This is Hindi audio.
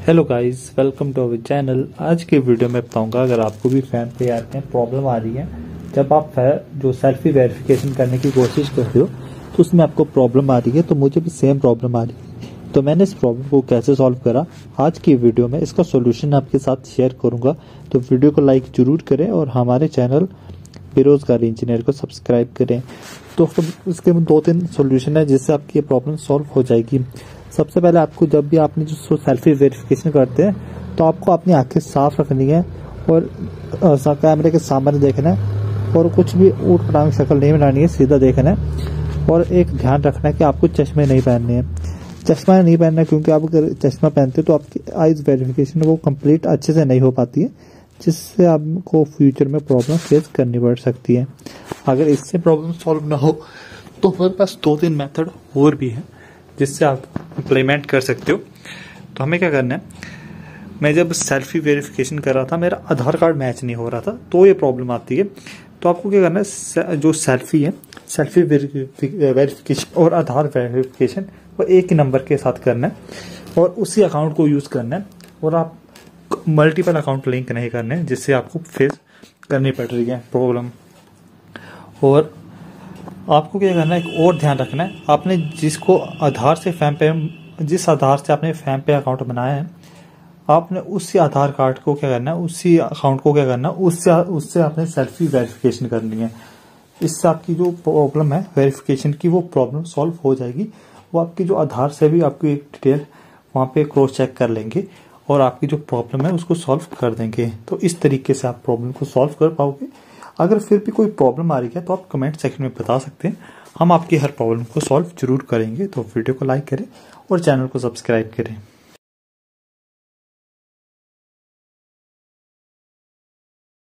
Hello guys, welcome to our channel. आज के वीडियो में बताऊंगा अगर आपको भी फैन पे यार में प्रॉब्लम आ रही है, जब आप जो सेल्फी वेरिफिकेशन करने की कोशिश करते हो तो उसमें आपको प्रॉब्लम आ रही है। तो मुझे भी सेम प्रॉब्लम आ रही है, तो मैंने इस प्रॉब्लम को कैसे सॉल्व करा आज की वीडियो में इसका सोल्यूशन आपके साथ शेयर करूंगा। तो वीडियो को लाइक जरूर करें और हमारे चैनल बेरोजगारी इंजीनियर को सब्सक्राइब करें। तो इसके 2-3 सोल्यूशन है जिससे आपकी ये प्रॉब्लम सॉल्व हो जाएगी। सबसे पहले आपको जब भी आपने जो सेल्फी वेरिफिकेशन करते हैं तो आपको अपनी आंखें साफ रखनी है और कैमरे के सामने देखना है और कुछ भी ऊट पटांग शक्ल नहीं बनानी है, सीधा देखना है। और एक ध्यान रखना है कि आपको चश्मे नहीं पहनने हैं। चश्मा नहीं पहनना है क्योंकि आप अगर चश्मा पहनते हो तो आपकी आईज वेरिफिकेशन वो कंप्लीट अच्छे से नहीं हो पाती है, जिससे आपको फ्यूचर में प्रॉब्लम फेस करनी पड़ सकती है। अगर इससे प्रॉब्लम सॉल्व ना हो तो हमारे पास 2-3 मेथड और भी है जिससे आप इम्प्लीमेंट कर सकते हो। तो हमें क्या करना है, मैं जब सेल्फी वेरिफिकेशन कर रहा था मेरा आधार कार्ड मैच नहीं हो रहा था, तो ये प्रॉब्लम आती है। तो आपको क्या करना है, जो सेल्फी है, सेल्फी वेरिफिकेशन और आधार वेरिफिकेशन वो एक ही नंबर के साथ करना है और उसी अकाउंट को यूज़ करना है। और आप मल्टीपल अकाउंट लिंक नहीं करने हैं जिससे आपको फेस करनी पड़ रही है प्रॉब्लम। और आपको क्या करना है, एक और ध्यान रखना है, आपने जिसको आधार से जिस आधार से आपने फैम पे अकाउंट बनाया है, आपने उसी आधार कार्ड को क्या करना है, उसी अकाउंट को क्या करना है, उससे आपने सेल्फी वेरिफिकेशन करनी है। इससे आपकी जो प्रॉब्लम है वेरिफिकेशन की वो प्रॉब्लम सॉल्व हो जाएगी। वो आपकी जो आधार से भी आपकी एक डिटेल वहाँ पे क्रॉस चेक कर लेंगे और आपकी जो प्रॉब्लम है उसको सॉल्व कर देंगे। तो इस तरीके से आप प्रॉब्लम को सॉल्व कर पाओगे। अगर फिर भी कोई प्रॉब्लम आ रही है तो आप कमेंट सेक्शन में बता सकते हैं, हम आपकी हर प्रॉब्लम को सॉल्व जरूर करेंगे। तो वीडियो को लाइक करें और चैनल को सब्सक्राइब करें।